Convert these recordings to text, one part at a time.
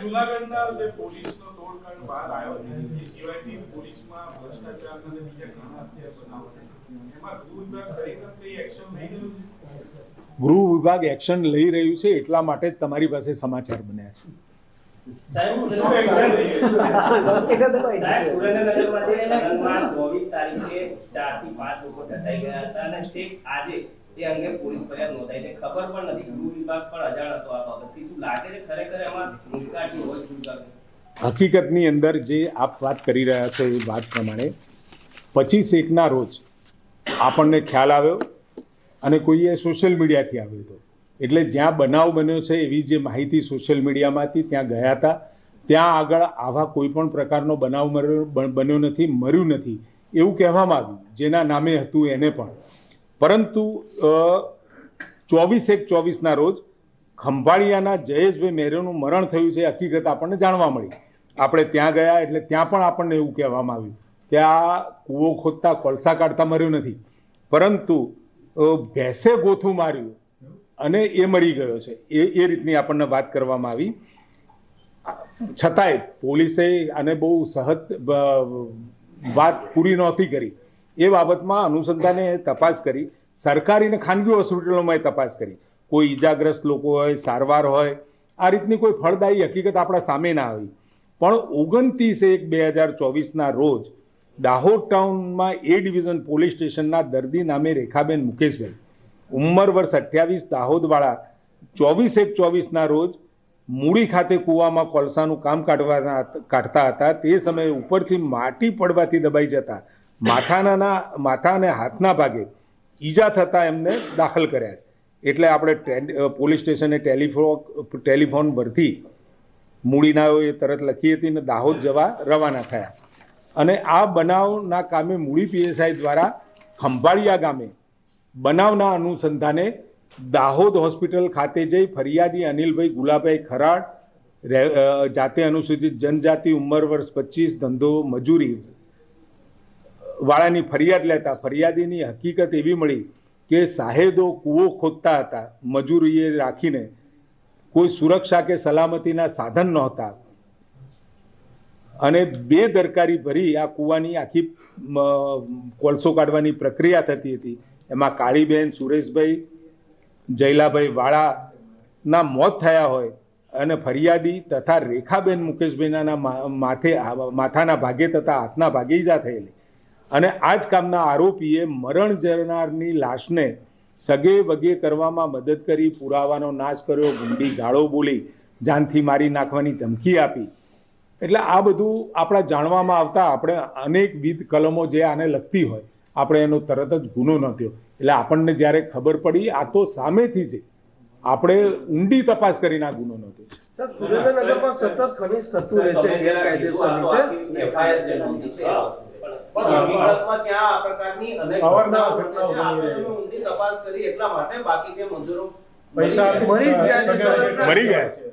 જૂનાગઢના જે પોલીસનો તોડકાંડ બહાર આવ્યો છે એ સિવાયથી પોલીસમાં ભ્રષ્ટાચાર અને બીજા ઘણા અત્યારે બનાવો છે, એમાં ગૃહ વિભાગ ખરેખર કઈ એક્શન લઈ રહ્યું છે? ગૃહ વિભાગ એક્શન લઈ રહ્યું છે એટલા માટે જ તમારી પાસે સમાચાર બન્યા છે. હકીકતની અંદર જે આપ વાત કરી રહ્યા છો એ વાત પ્રમાણે 25/1ના રોજ આપણને ખ્યાલ આવ્યો અને કોઈએ સોશિયલ મીડિયાથી આવ્યો હતો. એટલે જ્યાં બનાવ બન્યો છે એવી જે માહિતી સોશિયલ મીડિયામાંથી ત્યાં ગયા હતા, ત્યાં આગળ આવા કોઈ પણ પ્રકારનો બનાવ બન્યો નથી, મર્યું નથી એવું કહેવામાં આવ્યું જેના નામે હતું એને પણ. પરંતુ 24/1/24ના રોજ ખંભાળિયાના જયેશભાઈ મેરેનું મરણ થયું છે હકીકત આપણને જાણવા મળી. આપણે ત્યાં ગયા એટલે ત્યાં પણ આપણને એવું કહેવામાં આવ્યું કે આ કૂવો ખોદતા કોલસા કાઢતા મર્યું નથી, પરંતુ ભેંસે ગોથું માર્યું અને એ મરી ગયો છે એ રીતની આપણને વાત કરવામાં આવી. છતાંય પોલીસે આને બહુ સહજ વાત પૂરી નહોતી કરી. એ બાબતમાં અનુસંધાને તપાસ કરી, સરકારી અને ખાનગી હોસ્પિટલોમાં તપાસ કરી. કોઈ ઈજાગ્રસ્ત લોકો હોય, સારવાર હોય, આ રીતની કોઈ ફળદાયી હકીકત આપણા સામે ના આવી. પણ 29/1/2024ના રોજ દાહોદ ટાઉનમાં એ ડિવિઝન પોલીસ સ્ટેશનના દર્દી નામે રેખાબેન મુકેશભાઈ, ઉંમર વર્ષ 28, દાહોદવાળા, 24/1/24ના રોજ મૂડી ખાતે કૂવામાં કોલસાનું કામ કાઢતા હતા. તે સમયે ઉપરથી માટી પડવાથી દબાઈ જતા માથા અને હાથના ભાગે ઈજા થતાં એમને દાખલ કર્યા. એટલે આપણે પોલીસ સ્ટેશને ટેલિફોન વરથી મૂડીના એ તરત લખી હતી ને દાહોદ જવા રવાના થયા. અને આ બનાવના કામે મૂડી પીએસઆઈ દ્વારા ખંભાળિયા ગામે બનાવના અનુસંધાને દાહોદ હોસ્પિટલ ખાતે જઈ ફરિયાદી અનિલભાઈ ગુલાભાઈ ખરાડ, જાતે અનુસૂચિત જનજાતિ, ઉંમર વર્ષ 25, ધંધો મજૂરી વાળાની ફરિયાદ લેતા ફરિયાદીની હકીકત એવી મળી કે સાહેદો કૂવો ખોદતા હતા મજૂરીએ રાખીને, કોઈ સુરક્ષા કે સલામતીના સાધન નહોતા અને બેદરકારી ભરી આ કૂવાની આખી કોલસો કાઢવાની પ્રક્રિયા થતી હતી. એમાં કાળીબેન, સુરેશભાઈ, જયલાભાઈ વાળાના મોત થયા હોય અને ફરિયાદી તથા રેખાબેન મુકેશભાઈના માથાના ભાગે તથા હાથના ભાગે ઈજા થયેલી. અને આ જ કામના આરોપીએ મરણ જનારની લાશને સગે વગે કરવામાં મદદ કરી, પુરાવાનો નાશ કર્યો, ગુંડી ગાળો બોલી, જાનથી મારી નાખવાની ધમકી આપી. એટલે આ બધું આપણા જાણવામાં આવતા આપણે અનેકવિધ કલમો જે આને લગતી હોય આપણે એનો તરત જ ગુનો નોંધ્યો. એટલે આપણને જ્યારે ખબર પડી આ તો સામેથી જ આપણે ઊંડી તપાસ કરીને આ ગુનો નોંધ્યો. સર, સુરેન્દ્રનગરમાં સતત ખનીજ થતું રહે છે ગેરકાયદેસર રીતે. પણ હકીકતમાં ત્યાં આ પ્રકારની અનેક ઘટનાઓ બને છે. આપણે ઊંડી તપાસ કરી એટલા માટે બાકી ત્યાં મજૂરો પૈસા મરી ગયા છે.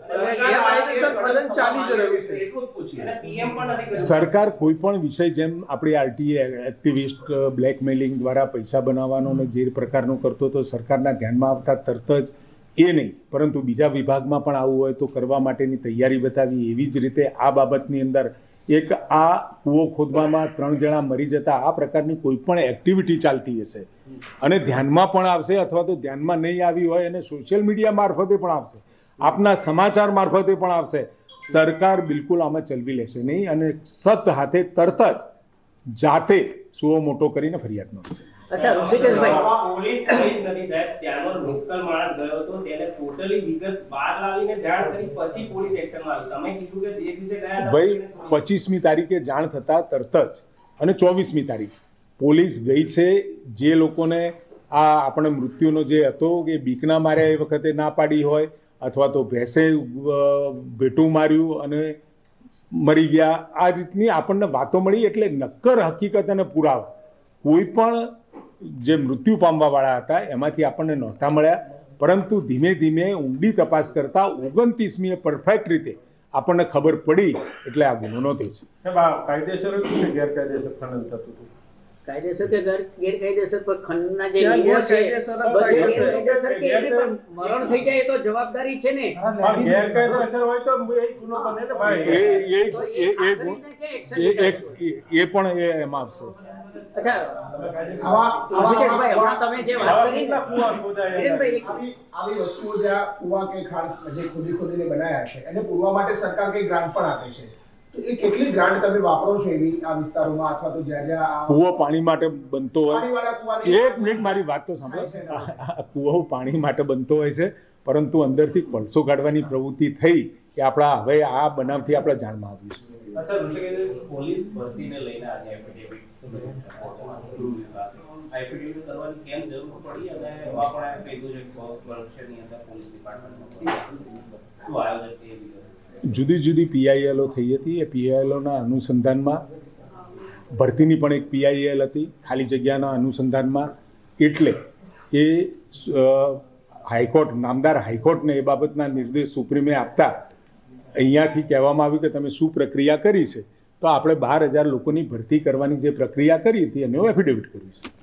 સરકાર કોઈ પણ વિષય જેમ આપણી આરટીએ એક્ટિવિસ્ટ બ્લેકમેલિંગ દ્વારા પૈસા બનાવવાનો અને જે પ્રકારનો કરતો તો સરકારના ધ્યાનમાં આવતા તરત જ એ નહીં, પરંતુ બીજા વિભાગમાં પણ આવું હોય તો કરવા માટેની તૈયારી બતાવી. એવી જ રીતે આ બાબતની અંદર એક આ કૂવો ખોદવામાં 3 જણા મરી જતા આ પ્રકારની કોઈ પણ એક્ટિવિટી ચાલતી હશે અને ધ્યાનમાં પણ આવશે અથવા તો ધ્યાનમાં નહીં આવી હોય અને સોશિયલ મીડિયા મારફતે પણ આવશે, આપના સમાચાર મારફતે પણ આવશે, સરકાર બિલકુલ આમાં ચલવી લેશે નહીં અને સખ્ત હાથે તરત જ જાતે સુઓ મોટો કરીને ફરિયાદ નોંધશે. અચ્છા ઋષિકેશભાઈ, પોલીસ કઈ નથી સાહેબ, ત્યાંનો લોકલ માણસ ગયો હતો, તેને ટોટલી વિગત બહાર લાવીને જાણ કરી પછી પોલીસ એક્શનમાં આવી. તમે કીધું કે જે દિવસે ગયા હતા ભાઈ 25મી તારીખે જાણ થતા તરત જ અને 24મી તારીખ પોલીસ ગઈ છે. જે લોકોને આ આપણે મૃત્યુનો જે હતો કે બીકના માર્યા એ વખતે ના પાડી હોય અથવા તો ભેંસે ભેટું માર્યું અને મરી ગયા, આ રીતની આપણને વાતો મળી. એટલે નક્કર હકીકત અને પુરાવા કોઈ પણ જે મૃત્યુ પામવાવાળા હતા એમાંથી આપણને નહોતા મળ્યા, પરંતુ ધીમે ધીમે ઊંડી તપાસ કરતા 29મીએ પરફેક્ટ રીતે આપણને ખબર પડી એટલે આ ગુનો નોંધ્યો છે. કાયદેસર હતું કે ગેરકાયદેસર ખનન થતું હતું? કાયદેસર કે ગેરકાયદેસર પર ખંડના જે ત્યાં નિયમો છે ગેરકાયદેસર જ બધે થાય છે. ગેરકાયદેસર કે એની પણ મરણ થઈ જાય એ તો જવાબદારી છે ને. ગેરકાયદેસર હોય તો એ ગુનો બને ને ભાઈ. તો એ આખરી રીતે કે action એ પણ એમાં આવશે. અચ્છા ઋષિકેશભાઈ, હમણાં તમે જે વાત કરી ને, હિરેનભાઈ, આવી વસ્તુઓ જે આ કુવા કે ખાણ જે ખોદીને બનાવ્યા છે એને પૂરવા માટે સરકાર કઈ ગ્રાન્ટ પણ આપે છે, તો એ કેટલી ગ્રાન્ટ તમે વાપરો છો એવી આ વિસ્તારોમાં અથવા તો જ્યાં જ્યાં કૂવો પાણી માટે બનતો હોય, પાણીવાળા કુવાની એક મિનિટ મારી વાત તો સાંભળો. કૂવો પાણી માટે બનતો હોય છે, પરંતુ અંદરથી કોલસો કાઢવાની પ્રવૃત્તિ થઈ કે આપણા હવે આ બનાવથી આપણા જાણમાં આવ્યું છે. અચ્છા ઋષિકેશ, પોલીસ ભરતીને લઈને આજે એફિડેવિટ કરવાની કેમ જરૂર પડી અને એમાં પણ કીધું છે કે ભવિષ્યની અંદર પોલીસ ડિપાર્ટમેન્ટમાં શું આયોજન કે જુદી જુદી પીઆઈએલો થઈ હતી. એ પીઆઈએલોના અનુસંધાનમાં ભરતીની પણ એક પીઆઈએલ હતી ખાલી જગ્યાના અનુસંધાનમાં. એટલે એ હાઈકોર્ટ, નામદાર હાઈકોર્ટને એ બાબતના નિર્દેશ સુપ્રીમે આપતા અહીંયાથી કહેવામાં આવ્યું કે તમે શું પ્રક્રિયા કરી છે, તો આપણે 12,000 લોકોની ભરતી કરવાની જે પ્રક્રિયા કરી હતી એનું એફિડેવિટ કર્યું છે.